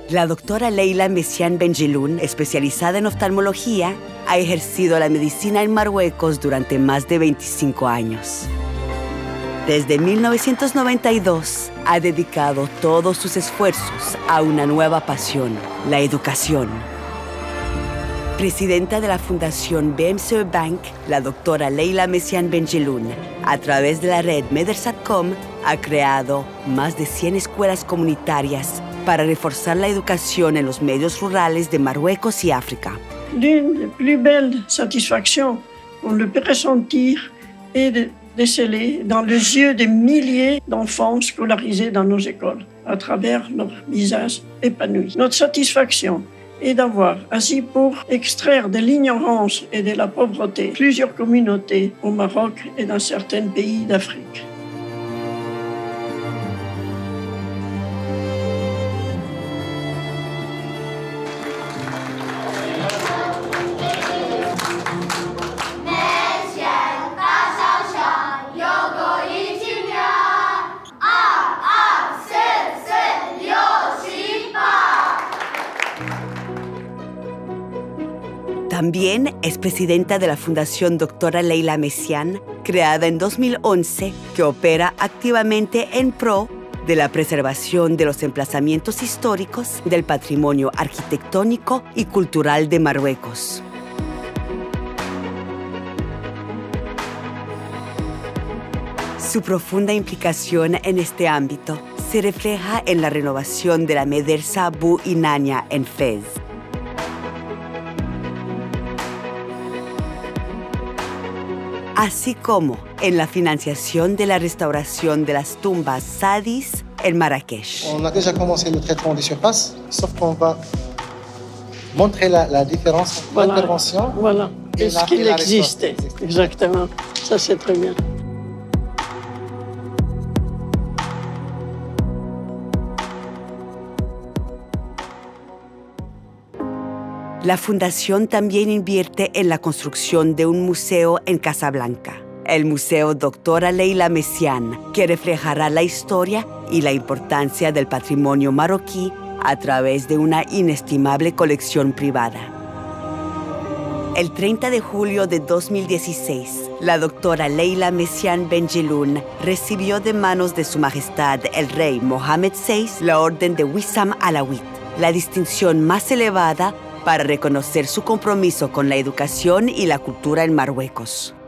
La doctora Leila Messian Benjeloun, especializada en oftalmología, ha ejercido la medicina en Marruecos durante más de 25 años. Desde 1992, ha dedicado todos sus esfuerzos a una nueva pasión, la educación. Presidenta de la Fundación BMCE Bank, la doctora Leila Messian Benjeloun, a través de la red Medersat.com, ha creado más de 100 escuelas comunitarias para reforzar la educación en los medios rurales de Marruecos y África. L'une des plus belles satisfactions qu'on le peut ressentir est de déceler dans les yeux des milliers d'enfants scolarisés dans nos écoles, à travers leurs visages épanouis. Notre satisfaction est d'avoir agi pour extraire de l'ignorance et de la pauvreté plusieurs communautés au Maroc et dans certains pays d'Afrique. También es presidenta de la Fundación Doctora Leila Messian, creada en 2011, que opera activamente en pro de la preservación de los emplazamientos históricos del patrimonio arquitectónico y cultural de Marruecos. Su profunda implicación en este ámbito se refleja en la renovación de la Medersa Bou Inania en Fez. Así como en la financiación de la restauración de las tumbas Sadis en Marrakech. On a déjà commencé le traitement des surfaces, sauf qu'on va montrer la différence entre l'intervention et ce qu'il existe. Exactement. Ça, c'est très bien. La fundación también invierte en la construcción de un museo en Casablanca, el Museo Doctora Leila Messian, que reflejará la historia y la importancia del patrimonio marroquí a través de una inestimable colección privada. El 30 de julio de 2016, la doctora Leila Messian Benjeloun recibió de manos de Su Majestad el Rey Mohammed VI la Orden de Wissam Alawit, la distinción más elevada para reconocer su compromiso con la educación y la cultura en Marruecos.